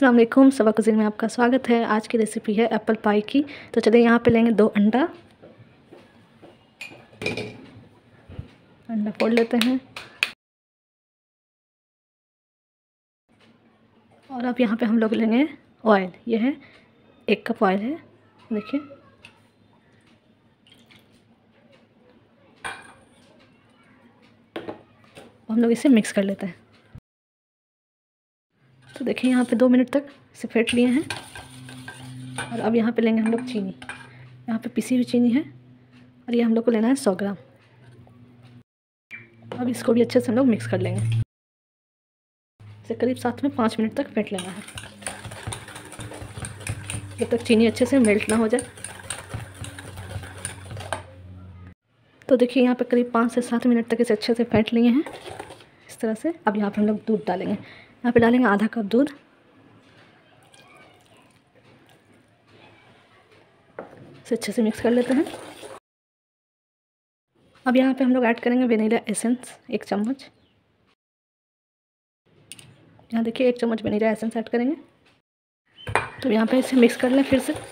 अस्सलाम वालेकुम, सबा कुज़ीन में आपका स्वागत है। आज की रेसिपी है एप्पल पाई की। तो चलिए यहाँ पे लेंगे 2 अंडा फोड़ लेते हैं। और अब यहाँ पे हम लोग लेंगे ऑयल। ये है 1 कप ऑयल है, देखिए। हम लोग इसे मिक्स कर लेते हैं। तो देखिए यहाँ पे 2 मिनट तक इसे फेंट लिए हैं। और अब यहाँ पे लेंगे हम लोग चीनी। यहाँ पे पिसी हुई चीनी है और ये हम लोग को लेना है 100 ग्राम। अब इसको भी अच्छे से हम लोग मिक्स कर लेंगे। इसे करीब साथ में 5 मिनट तक फेंट लेना है, जब तक चीनी अच्छे से मेल्ट ना हो जाए। तो देखिए यहाँ पे करीब 5 से 7 मिनट तक इसे अच्छे से फेंट लिए हैं इस तरह से। अब यहाँ पे हम लोग दूध डालेंगे। यहाँ पे डालेंगे आधा कप दूध। इसे अच्छे से मिक्स कर लेते हैं। अब यहाँ पे हम लोग ऐड करेंगे वेनिला एसेंस 1 चम्मच। यहाँ देखिए 1 चम्मच वेनिला एसेंस ऐड करेंगे। तो यहाँ पे इसे मिक्स कर लें फिर से।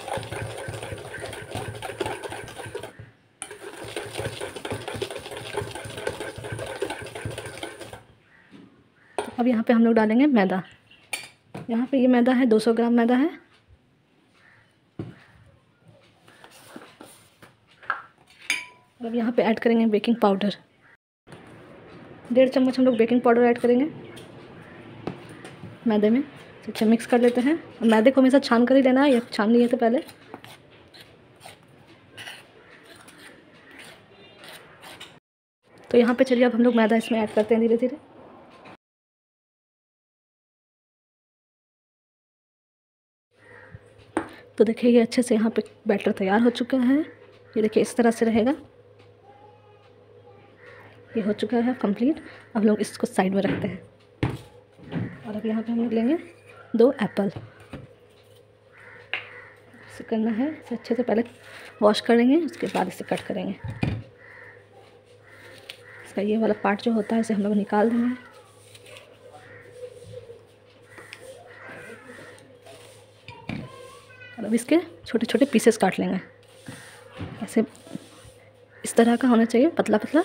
तो अब यहाँ पे हम लोग डालेंगे मैदा। यहाँ पे ये मैदा है 200 ग्राम मैदा है। और अब यहाँ पे ऐड करेंगे बेकिंग पाउडर। 1.5 चम्मच हम लोग बेकिंग पाउडर ऐड करेंगे मैदे में। अच्छा मिक्स कर लेते हैं। और मैदे को हमेशा छान कर ही लेना है, या छान लिए थे पहले। तो यहाँ पे चलिए अब हम लोग मैदा इसमें ऐड करते हैं धीरे धीरे। तो देखिए ये अच्छे से यहाँ पे बैटर तैयार हो चुका है। ये देखिए इस तरह से रहेगा। ये हो चुका है कंप्लीट। अब लोग इसको साइड में रखते हैं। और अब यहाँ पे हम लोग लेंगे 2 एप्पल। इसे करना है, इसे अच्छे से पहले वॉश करेंगे, उसके बाद इसे कट करेंगे। इसका ये वाला पार्ट जो होता है इसे हम लोग निकाल देंगे। और अब इसके छोटे छोटे पीसेस काट लेंगे। ऐसे इस तरह का होना चाहिए, पतला पतला।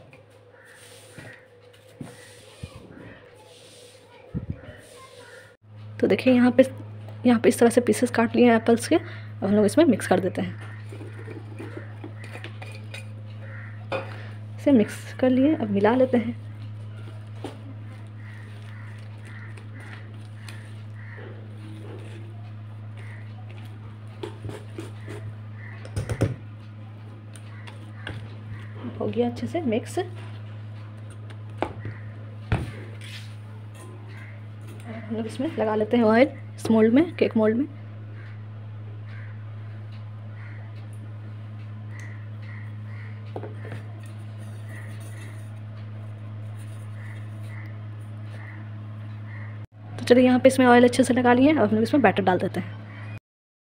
तो देखिए यहाँ पे इस तरह से पीसेस काट लिए हैं एप्पल्स के। और हम लोग इसमें मिक्स कर देते हैं। इसे मिक्स कर लिए, अब मिला लेते हैं। हो गया अच्छे से मिक्स। हम लोग इसमें लगा लेते हैं ऑयल, इस मोल्ड में, केक मोल्ड में। तो चलिए यहाँ पे इसमें ऑयल अच्छे से लगा लिए। अब हम लोग इसमें बैटर डाल देते हैं।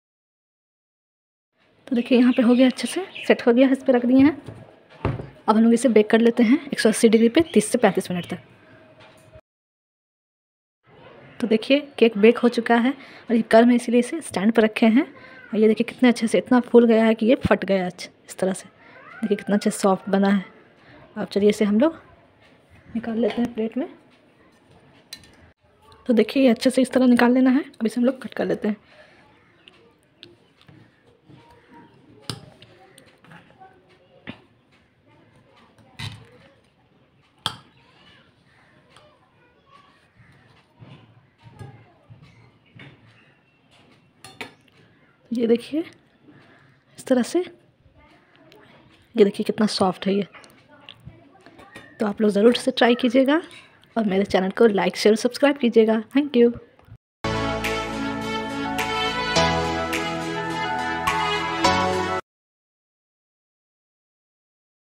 तो देखिए यहाँ पे हो गया, अच्छे से सेट हो गया है। इस पर रख दिए हैं। अब हम लोग इसे बेक कर लेते हैं 180 डिग्री पे 30 से 35 मिनट तक। तो देखिए केक बेक हो चुका है। और ये गर्म है इसीलिए इसे स्टैंड पर रखे हैं। और ये देखिए कितने अच्छे से इतना फूल गया है कि ये फट गया इस तरह से। देखिए कितना अच्छा सॉफ्ट बना है। अब चलिए इसे हम लोग निकाल लेते हैं प्लेट में। तो देखिए ये अच्छे से इस तरह निकाल लेना है। अब इसे हम लोग कट कर लेते हैं। ये देखिए इस तरह से। ये देखिए कितना सॉफ्ट है ये। तो आप लोग ज़रूर से ट्राई कीजिएगा और मेरे चैनल को लाइक शेयर सब्सक्राइब कीजिएगा। Thank you.